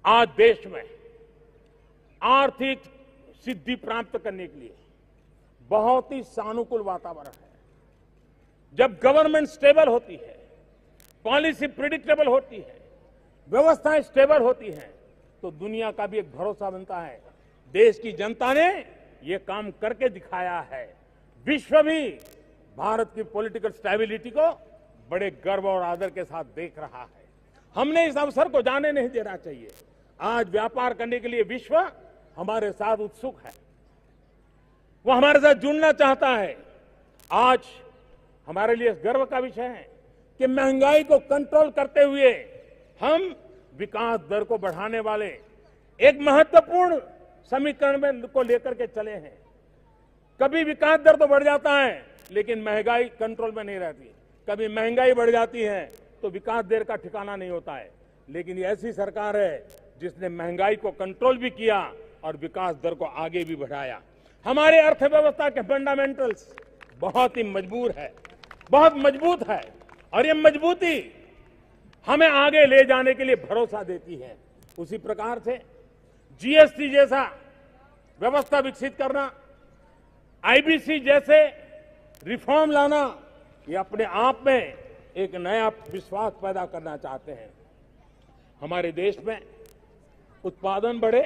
आज देश में आर्थिक सिद्धि प्राप्त करने के लिए बहुत ही सानुकूल वातावरण है। जब गवर्नमेंट स्टेबल होती है, पॉलिसी प्रिडिक्टेबल होती है, व्यवस्थाएं स्टेबल होती हैं, तो दुनिया का भी एक भरोसा बनता है। देश की जनता ने ये काम करके दिखाया है। विश्व भी भारत की पॉलिटिकल स्टेबिलिटी को बड़े गर्व और आदर के साथ देख रहा है। हमने इस अवसर को जाने नहीं देना चाहिए। आज व्यापार करने के लिए विश्व हमारे साथ उत्सुक है, वो हमारे साथ जुड़ना चाहता है। आज हमारे लिए गर्व का विषय है कि महंगाई को कंट्रोल करते हुए हम विकास दर को बढ़ाने वाले एक महत्वपूर्ण समीकरण में को लेकर के चले हैं। कभी विकास दर तो बढ़ जाता है, लेकिन महंगाई कंट्रोल में नहीं रहती। कभी महंगाई बढ़ जाती है तो विकास दर का ठिकाना नहीं होता है। लेकिन ये ऐसी सरकार है जिसने महंगाई को कंट्रोल भी किया और विकास दर को आगे भी बढ़ाया। हमारे अर्थव्यवस्था के फंडामेंटल्स बहुत ही बहुत मजबूत है और ये मजबूती हमें आगे ले जाने के लिए भरोसा देती है। उसी प्रकार से जीएसटी जैसा व्यवस्था विकसित करना, आईबीसी जैसे रिफॉर्म लाना, ये अपने आप में एक नया विश्वास पैदा करना चाहते हैं। हमारे देश में उत्पादन बढ़े,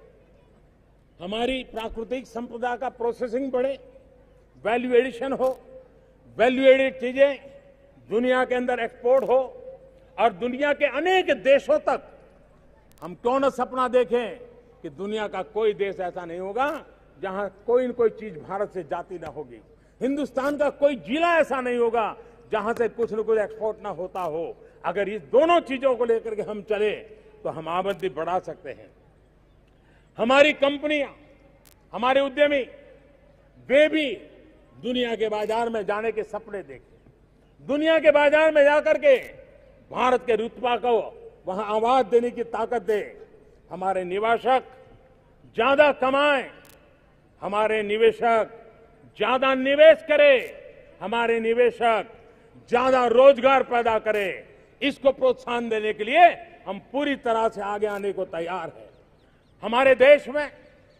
हमारी प्राकृतिक संपदा का प्रोसेसिंग बढ़े, वैल्यू एडिशन हो, वैल्यू एडेड चीजें दुनिया के अंदर एक्सपोर्ट हो और दुनिया के अनेक देशों तक। हम क्यों न सपना देखें कि दुनिया का कोई देश ऐसा नहीं होगा जहां कोई न कोई चीज भारत से जाती ना होगी। हिंदुस्तान का कोई जिला ऐसा नहीं होगा जहां से कुछ न कुछ एक्सपोर्ट ना होता हो। अगर इस दोनों चीजों को लेकर के हम चले तो हम आमदनी बढ़ा सकते हैं। हमारी कंपनियां, हमारे उद्यमी, वे भी दुनिया के बाजार में जाने के सपने देखें। दुनिया के बाजार में जाकर के भारत के रुतबा को वहां आवाज देने की ताकत दे। हमारे निवेशक ज्यादा कमाएं, हमारे निवेशक ज्यादा निवेश करें, हमारे निवेशक ज्यादा रोजगार पैदा करें। इसको प्रोत्साहन देने के लिए हम पूरी तरह से आगे आने को तैयार हैं। हमारे देश में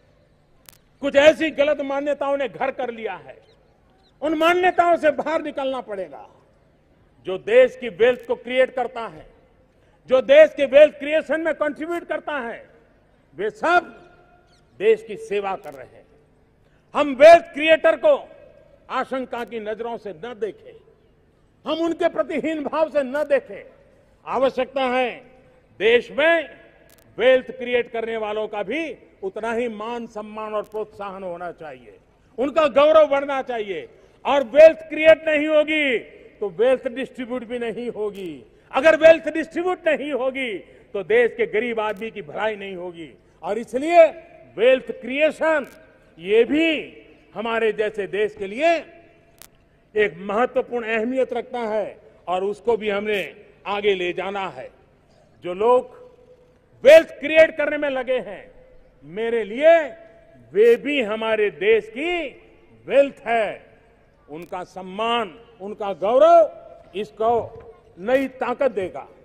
कुछ ऐसी गलत मान्यताओं ने घर कर लिया है। उन मान्यताओं से बाहर निकलना पड़ेगा। जो देश की वेल्थ को क्रिएट करता है, जो देश के वेल्थ क्रिएशन में कंट्रीब्यूट करता है, वे सब देश की सेवा कर रहे हैं। हम वेल्थ क्रिएटर को आशंका की नजरों से न देखें, हम उनके प्रति हीन भाव से न देखें। आवश्यकता है देश में वेल्थ क्रिएट करने वालों का भी उतना ही मान, सम्मान और प्रोत्साहन होना चाहिए। उनका गौरव बढ़ना चाहिए। और वेल्थ क्रिएट नहीं होगी तो वेल्थ डिस्ट्रीब्यूट भी नहीं होगी। अगर वेल्थ डिस्ट्रीब्यूट नहीं होगी तो देश के गरीब आदमी की भलाई नहीं होगी। और इसलिए वेल्थ क्रिएशन ये भी हमारे जैसे देश के लिए एक महत्वपूर्ण अहमियत रखता है और उसको भी हमने आगे ले जाना है। जो लोग वेल्थ क्रिएट करने में लगे हैं, मेरे लिए वे भी हमारे देश की वेल्थ है। उनका सम्मान, उनका गौरव इसको नई ताकत देगा।